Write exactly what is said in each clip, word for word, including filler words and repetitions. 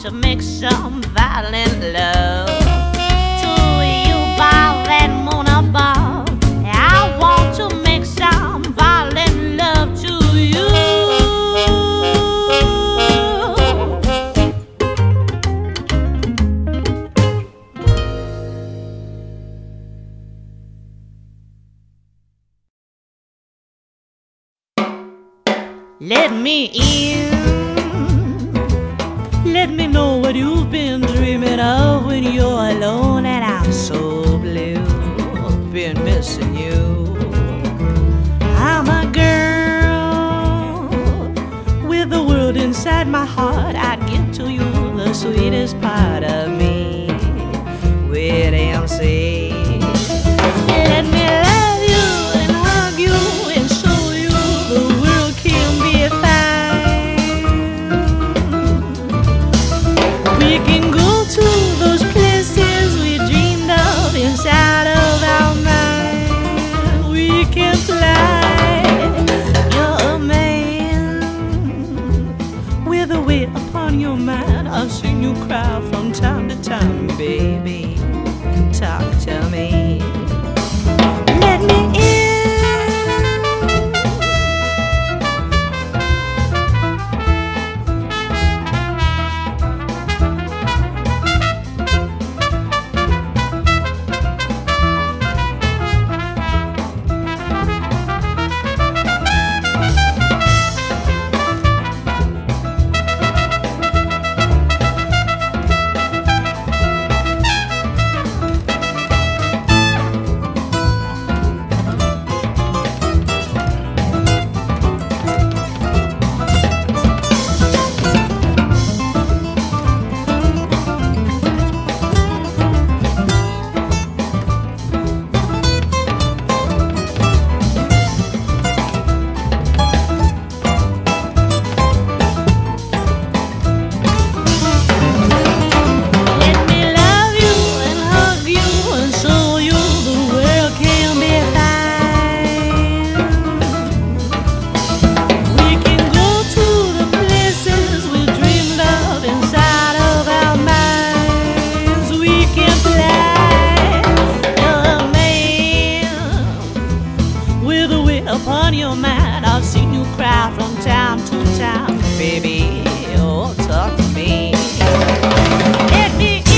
to make some violent love to you by that monobar. I want to make some violent love to you. Let me in. Let me know what you've been dreaming of when you're alone and I'm so blue. Been missing you. I'm a girl with the world inside my heart. I give to you the sweetest part of me. Wait and see. Let me love you and hug you and show you the world can be fine. We can go to those places we dreamed of inside of our mind. We can fly. You're a man with a weight upon your mind. I've seen you cry from time to time, baby. Talk to me. Let me in. Upon your mind, I've seen you cry from time to time, baby. Oh, talk to me. Let me in.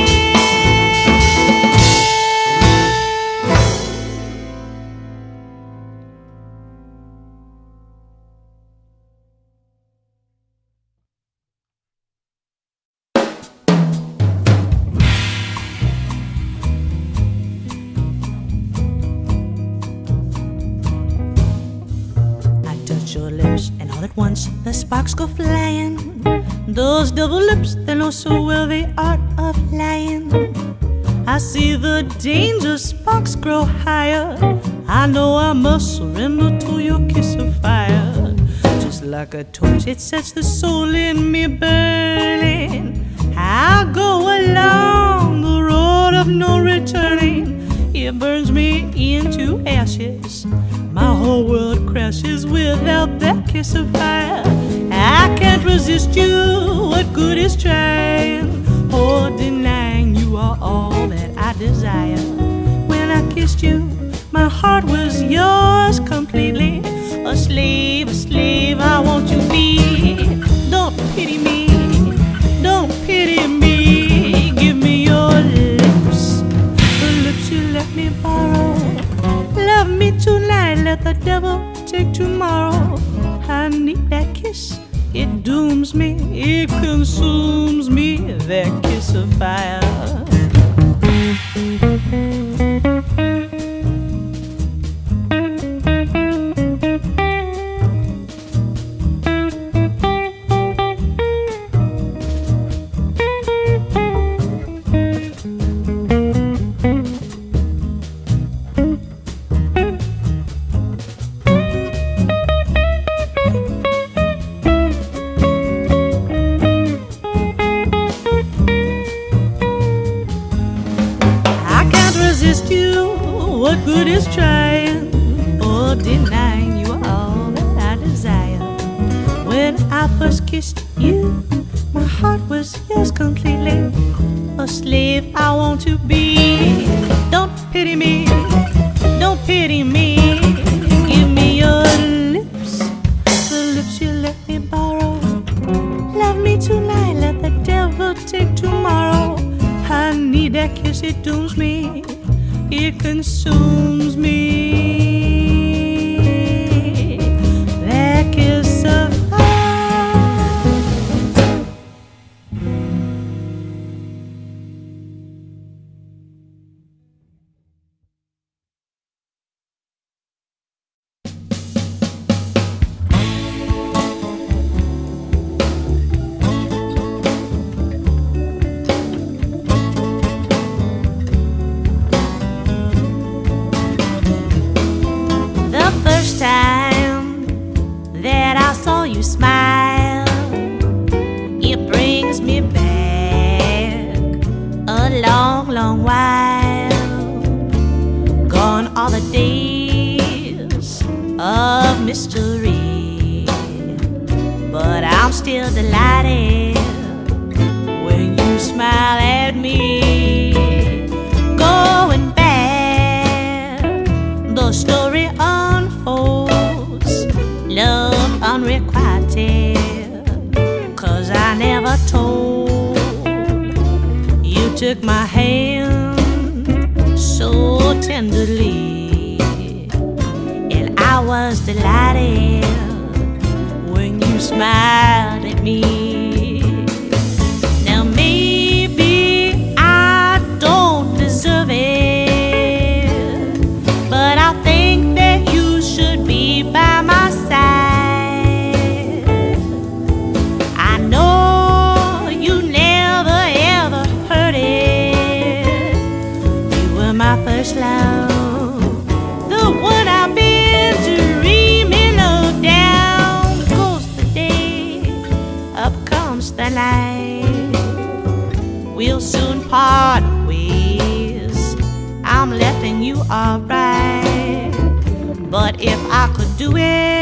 Your lips, and all at once the sparks go flying. Those double lips, they know so well the art of lying. I see the danger sparks grow higher. I know I must surrender to your kiss of fire. Just like a torch, it sets the soul in me burning. I'll go along the road of no returning. It burns me into ashes. My whole world crashes without that kiss of fire. I can't resist you, what good is trying or denying you are all that I desire. When I kissed you, my heart was yours completely. A slave, a slave, I want you to be. Don't pity me, don't pity me. Give me your lips, the lips you let me borrow. Love me tonight, let the devil take tomorrow. I need that kiss, it dooms me, it consumes me. That kiss of fire. What good is trying or denying you all that I desire? When I first kissed you, my heart was yours completely. A slave I want to be. Don't pity me, don't pity me. Give me your lips, the lips you let me borrow. Love me tonight, let the devil take tomorrow. I need that kiss, it dooms me, it consumes me. That kiss of time that I saw you smile, it brings me back a long, long while. Gone are the days of mystery, but I'm still delighted when you smile at me. Going back, the story unfolds, love unrequited, 'cause I never told. You took my hand so tenderly, and I was delighted when you smiled at me. Now maybe I don't deserve it, but I think that you should be by my side. I know you never ever heard it. You were my first love, the one I've been dreaming of. Down goes the day, up comes the night. We'll soon part ways, I'm letting you alright. But if I could do it,